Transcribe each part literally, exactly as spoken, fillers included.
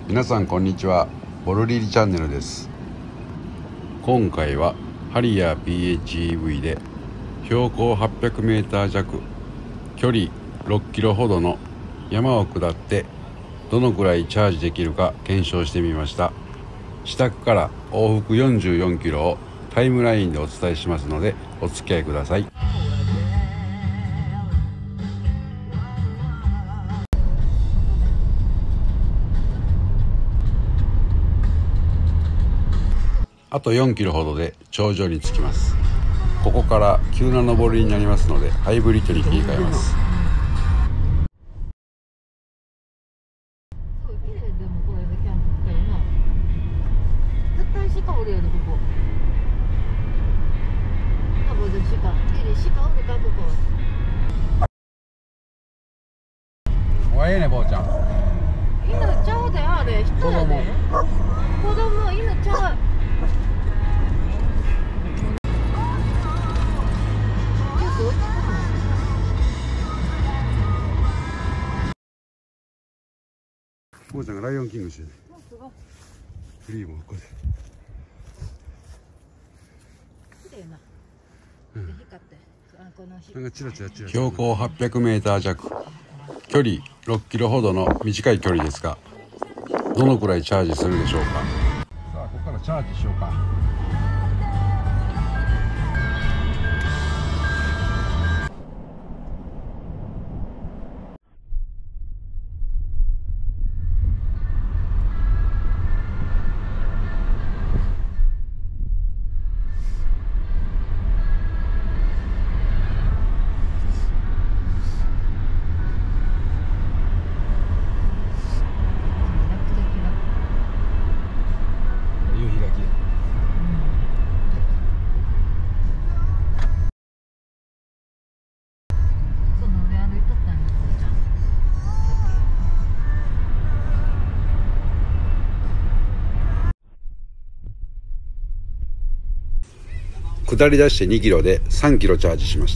皆さんこんにちは。ボルリリチャンネルです。今回はハリアー ピーエイチイーブイ で標高はっぴゃくメーター弱、距離ろっキロほどの山を下ってどのくらいチャージできるか検証してみました。自宅から往復よんじゅうよんキロをタイムラインでお伝えしますのでお付き合いください。あとよんキロほどで頂上に着きます。ここから急な上りになりますのでハイブリッドに切り替えます。おええね、坊ちゃん。 犬ちゃうで、あれ人やで。子供犬ちゃう。 坊ちゃんがライオンキングしてる。クリームをここで。 綺麗な。 うん、 光って。あ、このなんかチラチラチラ。標高はっぴゃくメーター弱、距離ろっキロほどの短い距離ですが、どのくらいチャージするでしょうか。さあ、ここからチャージしようか。下り出してにキロでさんキロチャージしました。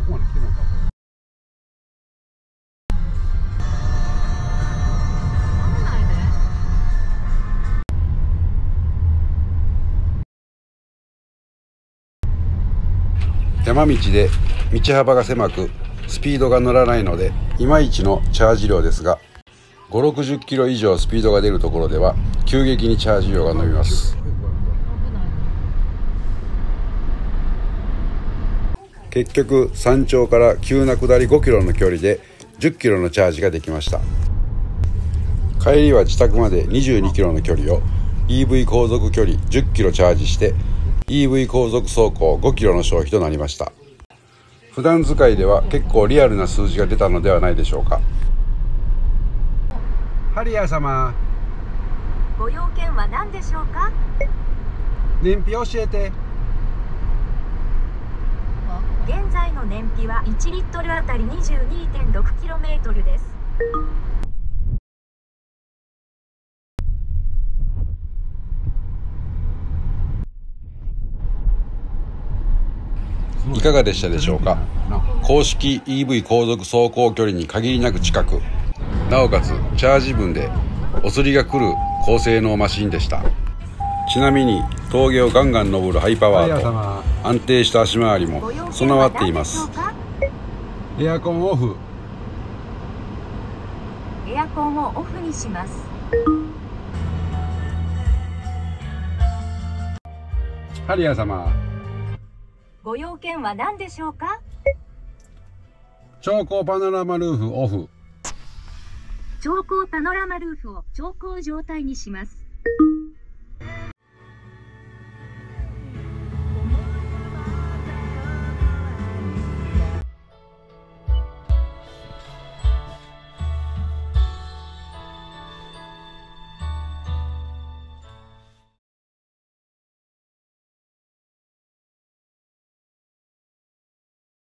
山道で道幅が狭くスピードが乗らないのでいまいちのチャージ量ですが、ごじゅうろくじゅっキロ以上スピードが出るところでは急激にチャージ量が伸びます。結局山頂から急な下りごキロの距離でじゅっキロのチャージができました。帰りは自宅までにじゅうにキロの距離を イーブイ 航続距離じゅっキロチャージして イーブイ 航続走行ごキロの消費となりました。普段使いでは結構リアルな数字が出たのではないでしょうか。ハリアー様、 ご用件は何でしょうか。 燃費教えて。 現在の燃費はいちリットルあたり にじゅうにてんろくキロメートル です。 いかがでしたでしょうか。公式 イーブイ 航続走行距離に限りなく近く、なおかつチャージ分でお釣りが来る高性能マシンでした。ちなみに峠をガンガン登るハイパワーと安定した足回りも備わっています。エアコンオフ。 エアコンをオフにします。 ハリアー様、 ご用件は何でしょうか。 超高パノラマルーフオフ。 超高パノラマルーフを超高状態にします。